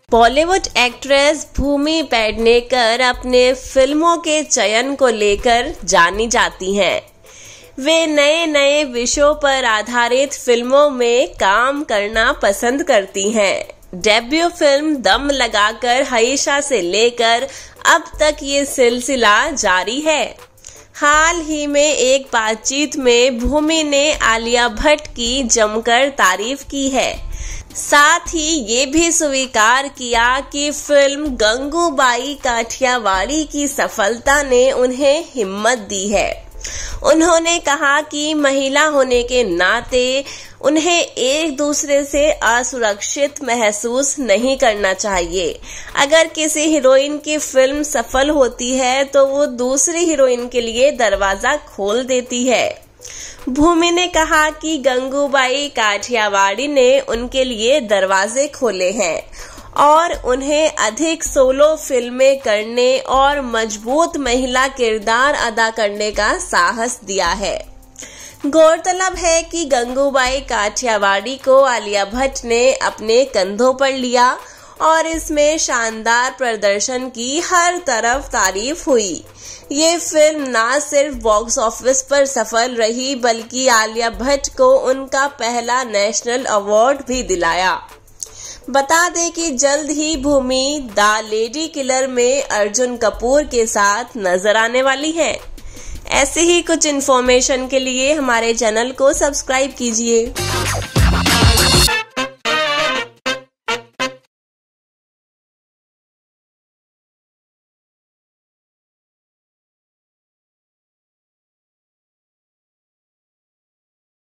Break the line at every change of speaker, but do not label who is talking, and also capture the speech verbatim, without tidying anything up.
Bollywood actress भूमि पेडनेकर अपने फिल्मों के चयन को लेकर जानी जाती हैं। वे नए नए विषयों पर आधारित फिल्मों में काम करना पसंद करती हैं। डेब्यू फिल्म दम लगाकर हईशा से लेकर अब तक ये सिलसिला जारी है। हाल ही में एक बातचीत में भूमि ने आलिया भट्ट की जमकर तारीफ की है। साथ ही ये भी स्वीकार किया कि फिल्म गंगूबाई काठियावाड़ी की सफलता ने उन्हें हिम्मत दी है। उन्होंने कहा कि महिला होने के नाते उन्हें एक दूसरे से असुरक्षित महसूस नहीं करना चाहिए। अगर किसी हीरोइन की फिल्म सफल होती है तो वो दूसरी हीरोइन के लिए दरवाजा खोल देती है। भूमि ने कहा कि गंगूबाई काठियावाड़ी ने उनके लिए दरवाजे खोले हैं और उन्हें अधिक सोलो फिल्में करने और मजबूत महिला किरदार अदा करने का साहस दिया है। गौरतलब है कि गंगूबाई काठियावाड़ी को आलिया भट्ट ने अपने कंधों पर लिया और इसमें शानदार प्रदर्शन की हर तरफ तारीफ हुई। ये फिल्म न सिर्फ बॉक्स ऑफिस पर सफल रही बल्कि आलिया भट्ट को उनका पहला नेशनल अवार्ड भी दिलाया। बता दें कि जल्द ही भूमि द लेडी किलर में अर्जुन कपूर के साथ नजर आने वाली हैं। ऐसे ही कुछ इन्फॉर्मेशन के लिए हमारे चैनल को सब्सक्राइब कीजिए।